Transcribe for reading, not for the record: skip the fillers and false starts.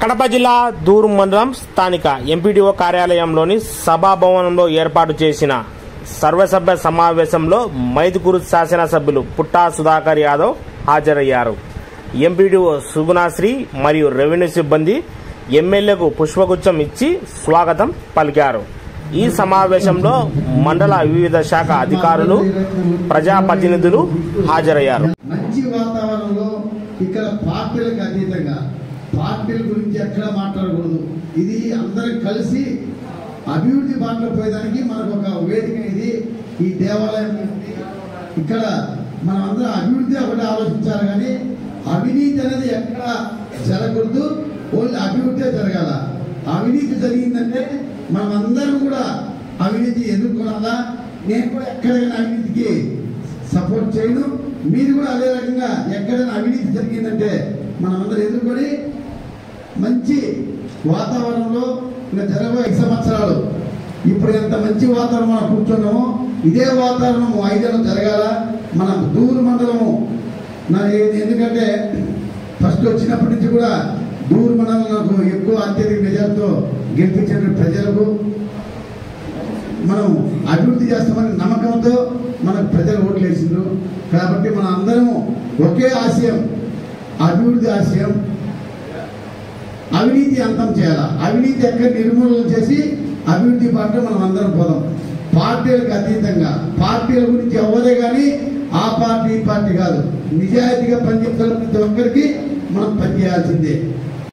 కడప జిల్లా దూరు మండలం స్థానిక ఎంపీడీఓ కార్యాలయంలోని సభాభవనంలో ఏర్పాటు చేసిన సర్వసభ్య సమావేశంలో మైదుకూరు శాసనసభ్యులు పుట్టా సుధాకర్ యాదవ్ హాజరయ్యారు. ఎంపీడీఓ సుగుణశ్రీ మరియు రెవెన్యూ సిబ్బంది ఎమ్మెల్యేకు పుష్పగుచ్చం ఇచ్చి స్వాగతం పలికారు. ఈ సమావేశంలో మండల వివిధ శాఖ అధికారులు, ప్రజాప్రతినిధులు హాజరయ్యారు. మంచి వాతావరణంలో ఇక్కడ పార్టీలకు అతీతంగా పార్టీల గురించి ఎక్కడ మాట్లాడకూడదు. ఇది అందరం కలిసి అభివృద్ధి బాటలో పోయేదానికి మనకు ఒక వేదిక. ఇది ఈ దేవాలయం ఇక్కడ మనం అందరం అభివృద్ధి ఒకటి ఆలోచించాలి, కానీ అవినీతి అనేది ఎక్కడ జరగకూడదు. ఓన్లీ అభివృద్ధి జరగాల. అవినీతి జరిగిందంటే మనం అందరం కూడా అవినీతి ఎదుర్కొనాలా. నేను కూడా ఎక్కడైనా అవినీతికి సపోర్ట్ చేయను. మీరు కూడా అదే రకంగా ఎక్కడైనా అవినీతి జరిగిందంటే మనం అందరం ఎదుర్కొని మంచి వాతావరణంలో ఇంకా జరగబోయే 5 సంవత్సరాలు ఇప్పుడు ఎంత మంచి వాతావరణం మనం కూర్చున్నామో ఇదే వాతావరణం 5 ఏళ్ళు జరగాల. మన దూరు మండలము ఎందుకంటే ఫస్ట్ వచ్చినప్పటి నుంచి కూడా దూరు మండలం నాకు ఎక్కువ అత్యధిక మెజార్టీతో గెలిపించిన ప్రజలకు మనం అభివృద్ధి చేస్తామని నమ్మకంతో మనకు ప్రజలు ఓట్లు వేసిండ్రు. కాబట్టి మన అందరము ఒకే ఆశయం, అభివృద్ధి ఆశయం. అవినీతి అంతం చేయాలి. అవినీతి ఎక్కడ నిర్మూలన చేసి అభివృద్ధి బాటలో మనం అందరం పోదాం. పార్టీలకు అతీతంగా పార్టీల గురించి ఎవరే కానీ ఆ పార్టీ ఈ పార్టీ కాదు, నిజాయితీగా పనిచేస్తున్న ప్రతి ఒక్కరికి మనం పనిచేయాల్సిందే.